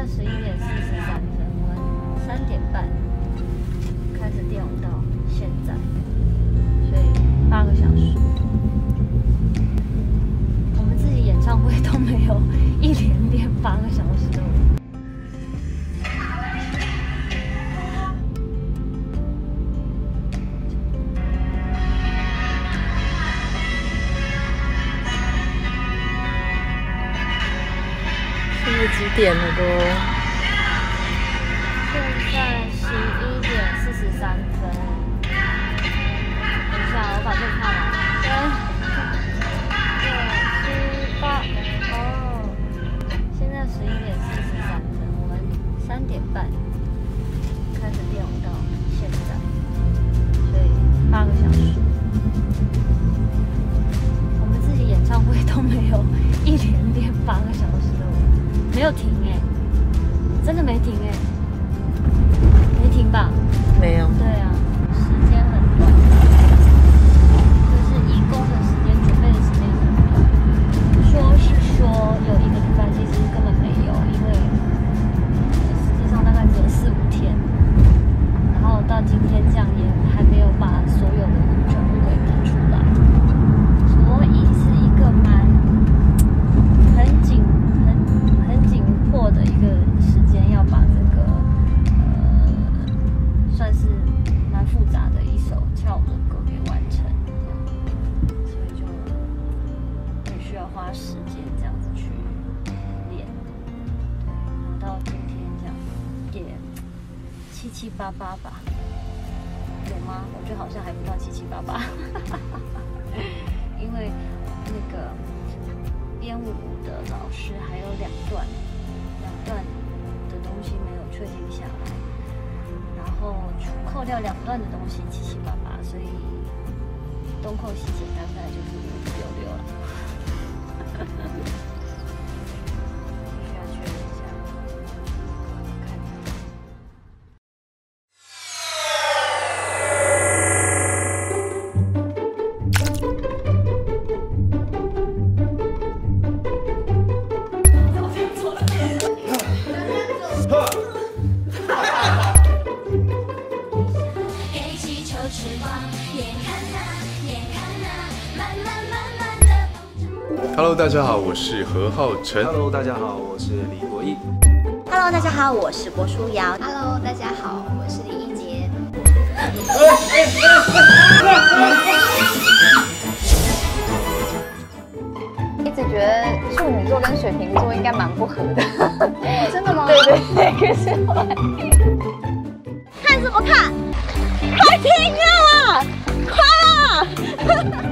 11:43，我们3点半开始练舞到现在，所以8个小时。我们自己演唱会都没有一连练8个小时的舞。 现在几点了都？ 现在11:43。等一下，我把这个看完。3、6、7、8。哦，现在11:43，我们3点半开始练舞到现在，所以8个小时。我们自己演唱会都没有一连练8个小时的舞。 没有停哎，真的没停哎，没停吧？ 没有。 对啊，时间很短，就是义工的时间、准备的时间很短。说是说有1个礼拜，其实根本没有，因为实际上大概只有4、5天。然后到今天这样也还没有把所有的舞全部给拼出来，所以是一个很紧迫的一个时间，要把这个算是蛮复杂的一首跳舞的歌给完成，所以就很需要花时间这样子去练。对，然后到今天这样也7、7、8、8吧，有吗？我觉得好像还不到7、7、8、8，因为那个编舞的老师还有2段的东西没有确定下来，然后扣掉2段的东西7、7、8、8，所以东扣西减大概就是5、6、6了。需要确认一下，看一下。 Hello， 大家好，我是何浩晨。 Hello， 大家好，我是李国毅。 Hello， 大家好，我是郭书瑶。Hello， 大家好，我是李一杰。 一直觉得处女座跟水瓶座应该蛮不合的。 真的吗？ 对对对，可是后来看什么看？快停啊！快啊！